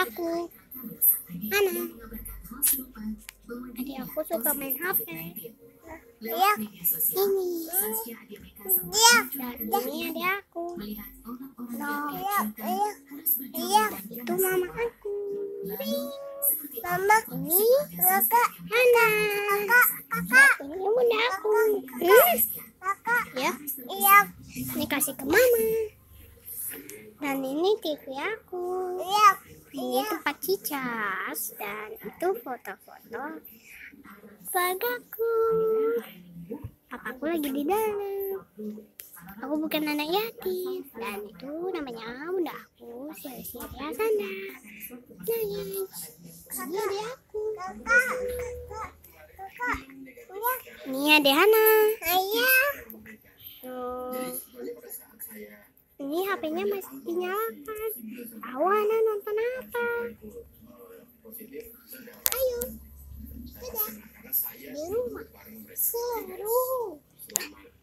aku. Hana. Adik aku suka main HP. Iya. Ini. Iya. Dan ini adik aku. Loh, Iya. itu mama aku. Mama. Ini Kakak. Hana. Kakak. Ini bunda aku. Kakak. Ya, Iya. ini kasih ke mama. Dan ini TV aku. Iya. Ini tempat cicas dan itu foto-foto keluargaku. Papaku lagi di dalam. Aku bukan anak yatim dan itu namanya bunda aku, si Asana. Nice. Ini adek aku. Kakak. Kakak. Iya. Ini adek Hana. Iya. Tuh. Ini HP-nya masih dinyalakan. Tahu Hana nonton apa? Ayo. Sudah. Di rumah. Seru.